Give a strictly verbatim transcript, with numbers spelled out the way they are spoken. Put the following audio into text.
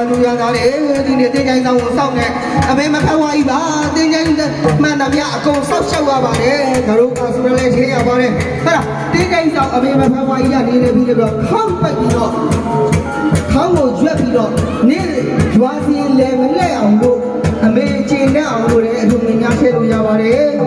လူရသားလေဒီနေ့တင်းချိုင်းဆောင်ကိုစောင့်နေအမေမဖက်ဝါကြီးပါတင်းချိုင်းမှန်သမျှအကုန်ဆောက်ရှောက်ရပါတယ်ငါတို့ကဆိုလည်းရှင်းရပါတယ်ဟဲ့လားတင်းချိုင်းဆောင်အမေမဖက်ဝါကြီးကနေနေပြီးတော့ခေါင်းပိတ်ပြီးတော့ခေါင်းကိုရွက်ပြီးတော့နေ့ရွာစီလဲမလဲအောင်လို့အမေကျင်တဲ့အောင်လို့လည်းအထုံငင်းများထည့်လို့ရပါတယ်